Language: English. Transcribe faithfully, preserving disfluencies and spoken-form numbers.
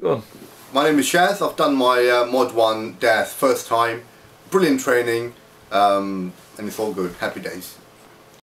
Go on. My name is Shaz. I've done my uh, Mod one D A S first time. Brilliant training, um, and it's all good. Happy days.